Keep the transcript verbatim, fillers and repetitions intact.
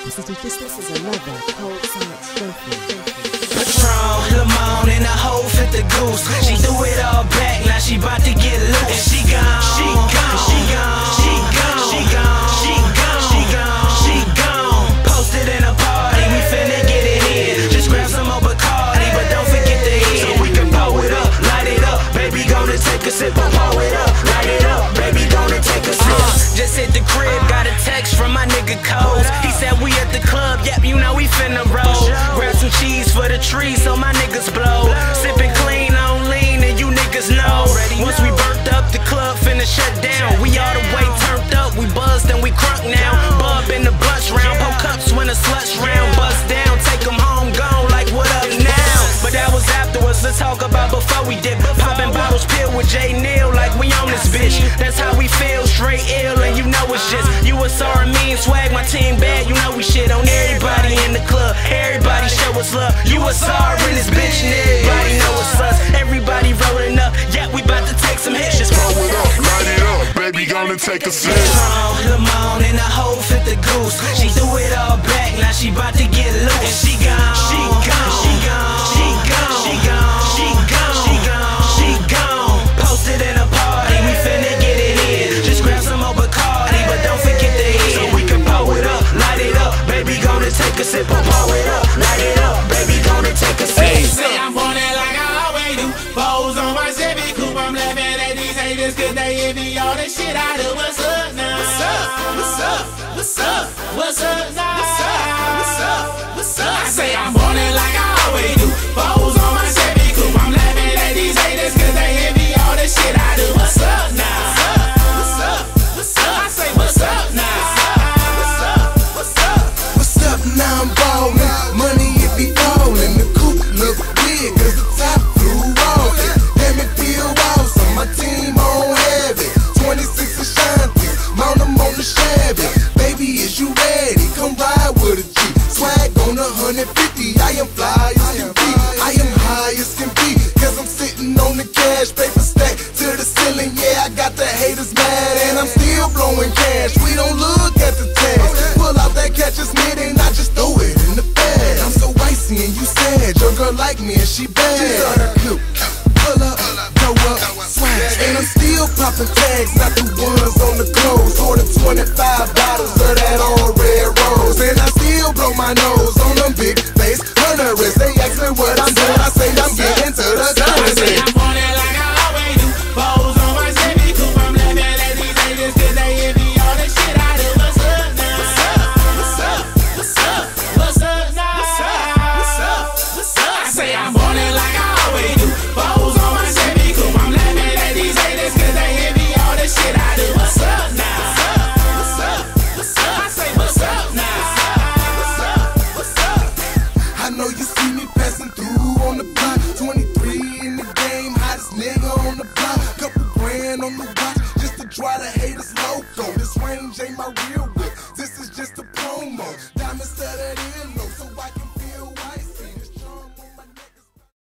This, this is another Cold Science Trophy. Patron, Lamone, and a whole fifth of goose. She threw it all back, now she bout to get loose. And she gone, she gone, she gone, she gone, she gone, she gone, she gone, she gone. Posted in a party, we finna get it in. Just grab some more Bacardi, but don't forget the hit. So we can pour it up, light it up. Baby, gonna take a sip, and pour it up, light it up. Baby, gonna take a sip. Uh, just hit the crib, got a text from my nigga Coles. He said we at the club, yep, you know we finna roll. Grab some cheese for the tree so my niggas blow. Sippin' clean on lean and you niggas know. Once we burnt up, the club finna shut down. We all the way turned up, we buzzed and we crunk now. Bub in the blush round, pour cups when a slush round. Bust down, take them home, gone like what up now. But that was afterwards, let's talk about before we did. Poppin' bottles, pill with J Neal like we on this bitch. That's how we feel, straight ill and you know it's just U S R and me and Swag, my team bad, you know we shit on everybody in the club. Everybody show us love, U S R in this bitch and everybody know it's us. Everybody rolling up, yeah, we bout to take some hits. Just blow it up, light it up, baby gonna take a sip. Lamone, and a whole fifth of goose. She threw it all back, now she bout to get loose. And she gone, she gone, she gone, she gone, she gone, she gone, she gone, she gone. Posted in a party, we finna get it in. Just grab some more Bacardi, but don't forget the hit. So we can pour it up, light it up. Baby gonna take a sip, and pour it up, light it up. Baby gonna take a sip. Hey. Say I'm born it like I always do. Foes on my Chevy coupe, I'm laughing at these haters cause they envy all the shit I do. What's up now? What's up? What's up? What's up? What's up now? What's up? What's up? What's up? I say I'm born it like I always do. Foes on my Chevy coupe, I'm laughing at these haters cause they envy all the shit I do. What's up now? What's up? What's up? I say what's up now? What's up? What's up? What's up now? I'm ballin', money it be fallin'. The coupe look big cause the top flew off it. Damn it feel awesome, my team on heavy. twenty-six Ashanti, mount them on the Chevy. Baby, is you ready? Come ride with a G. Swag on a hundred fifty, I am fly as can be. I am high as can be, cause I'm sitting on the cash. Paper stack to the ceiling, yeah, I got the haters mad. And I'm still blowing cash, we don't look at the tags. Pull out that catcher's mitt and I just throw it in the bag. I'm so icy and you sad, your girl like me and she bad. She's on her coupe, pull up, go up, swag. And I'm still popping tags, not the ones on the clothes. Order twenty-five bottles of that all red rose. And I still blow my nose on them big face hunters. They ask me what I'm doing, I say I'm getting to the currency. I'm on it like I always do. Foes on my Chevy coupe, I'm laughing at these haters cause they envy all the shit I do. What's up now? What's up? What's up? What's up? What's up now? What's up? What's up? What's up? I say I'm on it like I always do. Foes on my Chevy coupe, I'm laughing at these haters cause they envy all the shit I do. What's up now? What's up? What's up? I say what's up now? What's up? What's up? I know you see me passing through on the block. twenty-three in the game, hottest nigga on the block. Couple grand on the watch just to try to hate us loco. This range ain't my real